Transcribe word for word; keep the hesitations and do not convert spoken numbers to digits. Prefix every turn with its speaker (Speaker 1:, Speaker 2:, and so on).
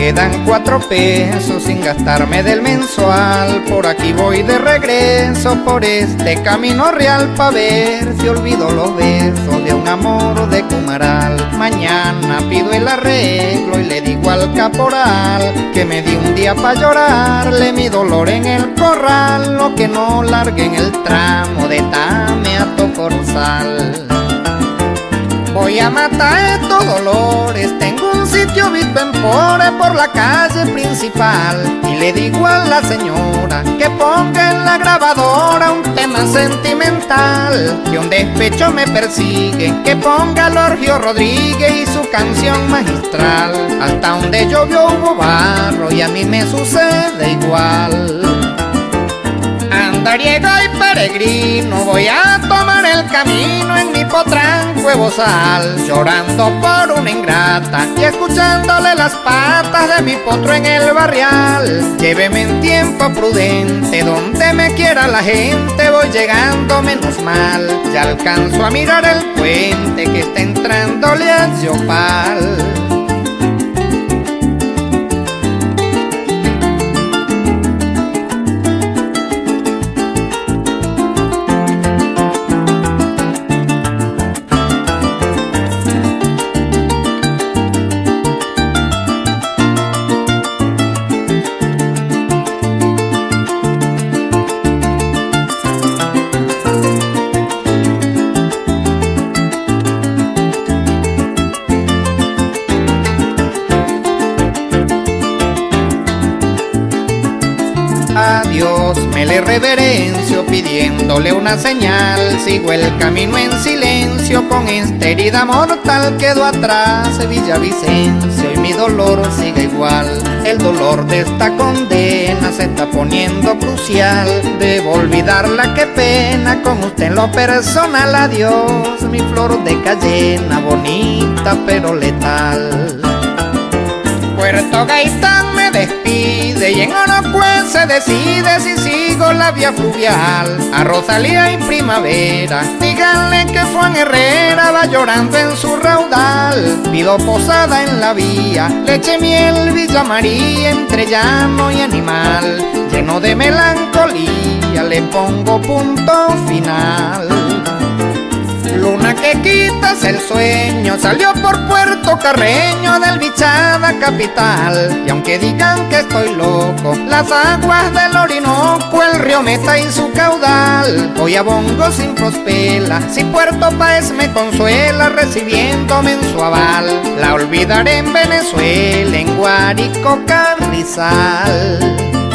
Speaker 1: quedan cuatro pesos sin gastarme del mensual. Por aquí voy de regreso por este camino real, pa' ver si olvido los besos de un amor de Cumaral. Mañana pido el arreglo y le digo al caporal que me di un día pa' llorarle mi dolor en el corral, lo que no largue en el tramo de Tame a Tocornal. Voy a matar estos dolores, tengo un sitio visto en Pore por la calle principal, y le digo a la señora que ponga en la grabadora un tema sentimental, que un despecho me persigue, que ponga a Lorgio Rodríguez y su canción magistral. Hasta donde llovió hubo barro y a mí me sucede igual. Andariego y peregrino, voy a tomar el camino en mi potranco de bozal, llorando por una ingrata y escuchándole las patas de mi potro en el barrial. Lléveme en tiempo prudente, donde me quiera la gente, voy llegando menos mal. Ya alcanzo a mirar el puente que está entrándole a Yopal. A Dios me le reverencio pidiéndole una señal, sigo el camino en silencio con esta herida mortal. Quedo atrás Villavicencio y mi dolor sigue igual. El dolor de esta condena se está poniendo crucial. Debo olvidarla, qué pena, con usted en lo personal. Adiós mi flor de cayena, bonita pero letal. Puerto Gaitán me despide y en Orocué se decide si sigo la vía fluvial. A Rosalía y Primavera, díganle que Juan Herrera va llorando en su raudal. Pido posada en la vía, leche, miel, Villa María, entre llano y animal. Lleno de melancolía le pongo punto final. Luna que quitas el sueño, salió por Puerto Carreño del Bichada capital. Y aunque digan que estoy loco, las aguas del Orinoco, el río Meta y su caudal. Voy a Bongo sin Prospela, si Puerto Páez me consuela recibiéndome en su aval. La olvidaré en Venezuela, en Guárico, Carrizal.